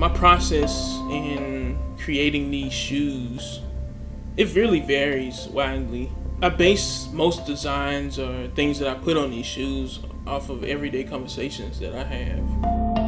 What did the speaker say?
My process in creating these shoes, it really varies widely. I base most designs or things that I put on these shoes off of everyday conversations that I have.